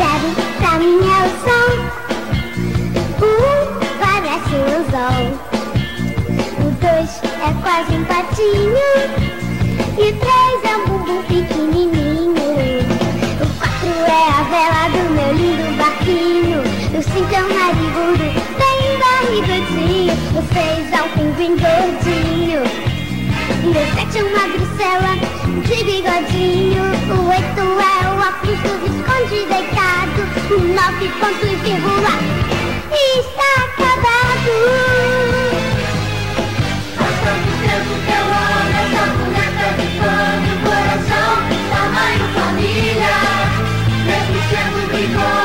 0 pra mim é o sol. O 1 parece um anzol. O 2 é quase um patinho. E o 3 é um bumbum pequenininho. O 4 é a vela do meu lindo barquinho. O 5 é um narigudo bem barrigudinho. O 6 é um pinguim gordinho. E o 7 é uma gricela de bigodinho. O 8 é o óculos do Visconde deitado. O 9 ponto e vírgula e está acabado. Faz tanto tempo que eu amo essa boneca de pano. Coração, tamanho, família. Mesmo sendo bigode.